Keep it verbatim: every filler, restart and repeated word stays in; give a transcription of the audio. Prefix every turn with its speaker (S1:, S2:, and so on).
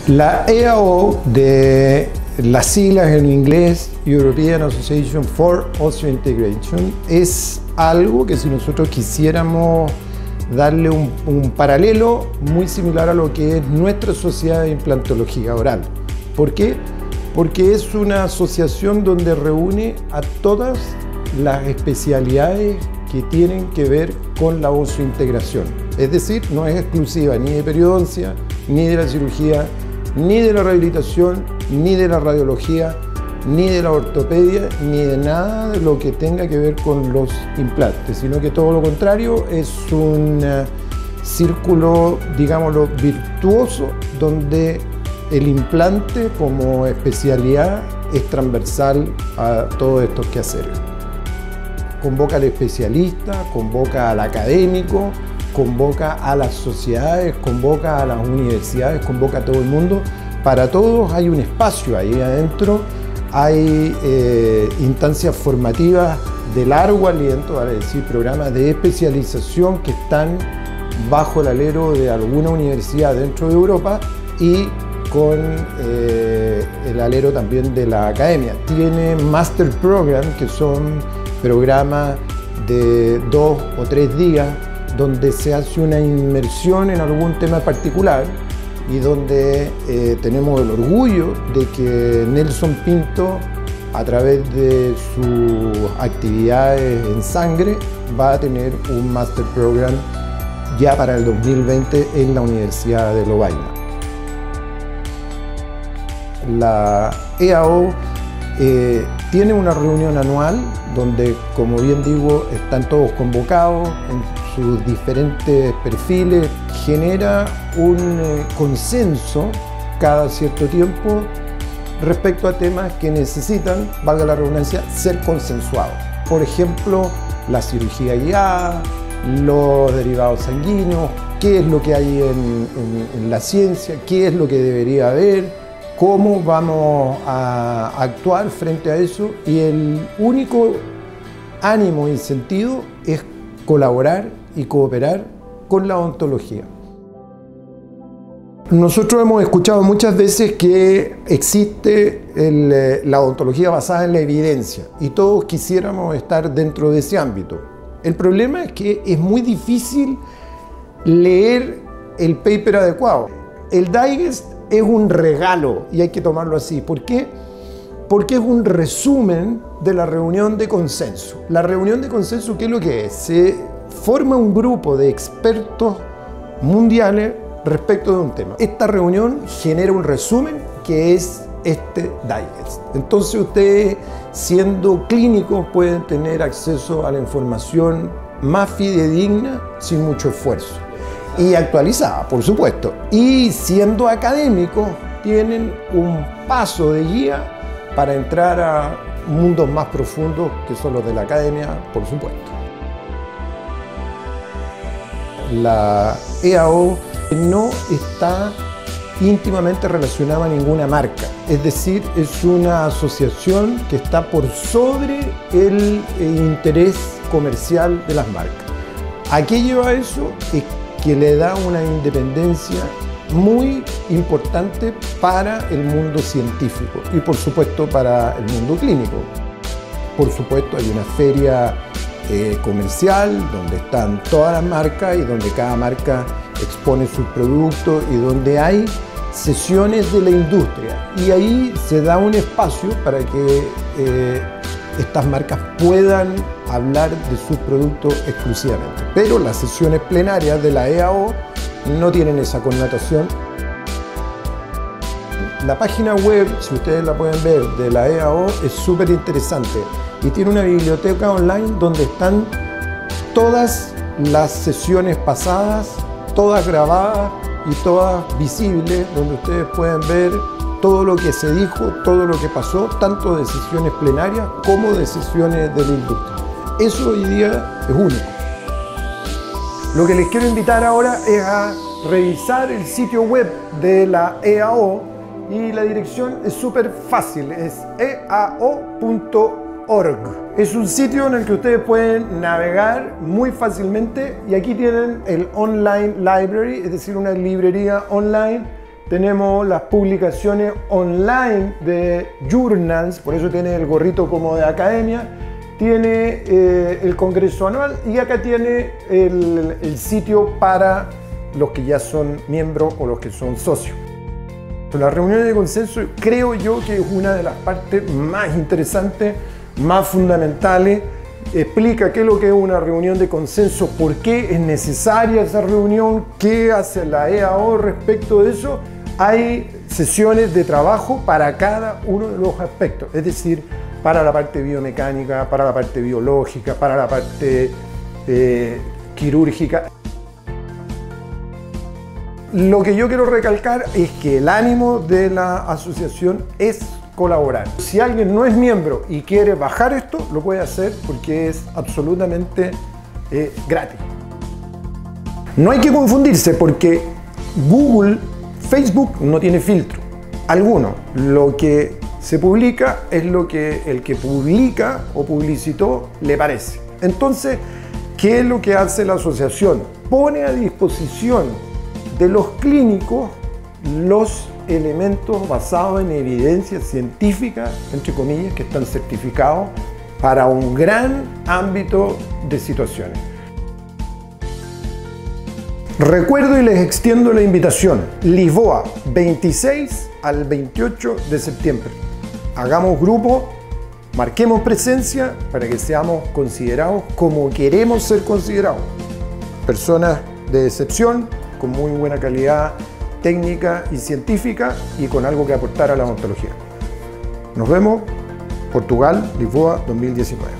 S1: La E A O, de las siglas en inglés, European Association for Osseointegration, es algo que si nosotros quisiéramos darle un, un paralelo muy similar a lo que es nuestra sociedad de implantología oral. ¿Por qué? Porque es una asociación donde reúne a todas las especialidades que tienen que ver con la osseointegración. Es decir, no es exclusiva ni de periodoncia, ni de la cirugía, ni de la rehabilitación, ni de la radiología, ni de la ortopedia, ni de nada de lo que tenga que ver con los implantes, sino que todo lo contrario, es un círculo, digámoslo, virtuoso, donde el implante como especialidad es transversal a todos estos quehaceres. Convoca al especialista, convoca al académico, convoca a las sociedades, convoca a las universidades, convoca a todo el mundo. Para todos hay un espacio ahí adentro, hay eh, instancias formativas de largo aliento, vale decir, programas de especialización que están bajo el alero de alguna universidad dentro de Europa y con eh, el alero también de la academia. Tiene Master Program, que son programas de dos o tres días donde se hace una inmersión en algún tema particular y donde eh, tenemos el orgullo de que Nelson Pinto, a través de sus actividades en sangre, va a tener un Master Program ya para el dos mil veinte en la Universidad de Lovaina. La E A O eh, tiene una reunión anual donde, como bien digo, están todos convocados en sus diferentes perfiles, genera un eh, consenso cada cierto tiempo respecto a temas que necesitan, valga la redundancia, ser consensuados. Por ejemplo, la cirugía guiada, los derivados sanguíneos, qué es lo que hay en, en, en la ciencia, qué es lo que debería haber, cómo vamos a actuar frente a eso, y el único ánimo y sentido es colaborar y cooperar con la odontología. Nosotros hemos escuchado muchas veces que existe el, la odontología basada en la evidencia y todos quisiéramos estar dentro de ese ámbito. El problema es que es muy difícil leer el paper adecuado. El Digest es un regalo y hay que tomarlo así. ¿Por qué? Porque es un resumen de la reunión de consenso. La reunión de consenso, ¿qué es lo que es? Se forma un grupo de expertos mundiales respecto de un tema. Esta reunión genera un resumen que es este Digest. Entonces ustedes, siendo clínicos, pueden tener acceso a la información más fidedigna sin mucho esfuerzo. Y actualizada, por supuesto. Y siendo académicos, tienen un paso de guía para entrar a mundos más profundos que son los de la academia, por supuesto. La E A O no está íntimamente relacionada a ninguna marca, es decir, es una asociación que está por sobre el interés comercial de las marcas. ¿A qué lleva eso? Es que le da una independencia muy importante para el mundo científico y por supuesto para el mundo clínico. Por supuesto hay una feria eh, comercial donde están todas las marcas y donde cada marca expone sus productos y donde hay sesiones de la industria y ahí se da un espacio para que eh, estas marcas puedan hablar de sus productos exclusivamente. Pero las sesiones plenarias de la E A O no tienen esa connotación. La página web, si ustedes la pueden ver, de la E A O es súper interesante y tiene una biblioteca online donde están todas las sesiones pasadas, todas grabadas y todas visibles, donde ustedes pueden ver todo lo que se dijo, todo lo que pasó, tanto de sesiones plenarias como de sesiones de la industria. Eso hoy día es único. Lo que les quiero invitar ahora es a revisar el sitio web de la E A O y la dirección es súper fácil, es e a o punto org. Es un sitio en el que ustedes pueden navegar muy fácilmente y aquí tienen el Online Library, es decir, una librería online tenemos las publicaciones online de journals, por eso tiene el gorrito como de academia, tiene eh, el congreso anual y acá tiene el, el sitio para los que ya son miembros o los que son socios. Las reuniones de consenso creo yo que es una de las partes más interesantes, más fundamentales. Explica qué es lo que es una reunión de consenso, por qué es necesaria esa reunión, qué hace la E A O respecto de eso. Hay sesiones de trabajo para cada uno de los aspectos, es decir, para la parte biomecánica, para la parte biológica, para la parte eh, quirúrgica. Lo que yo quiero recalcar es que el ánimo de la asociación es colaborar. Si alguien no es miembro y quiere bajar esto, lo puede hacer porque es absolutamente eh, gratis. No hay que confundirse porque Google, Facebook no tiene filtro alguno. Lo que se publica es lo que el que publica o publicitó le parece. Entonces, ¿qué es lo que hace la asociación? Pone a disposición de los clínicos los elementos basados en evidencia científica, entre comillas, que están certificados para un gran ámbito de situaciones. Recuerdo y les extiendo la invitación. Lisboa, veintiséis al veintiocho de septiembre. Hagamos grupo, marquemos presencia para que seamos considerados como queremos ser considerados. Personas de excepción, con muy buena calidad técnica y científica y con algo que aportar a la odontología. Nos vemos, Portugal, Lisboa, dos mil diecinueve.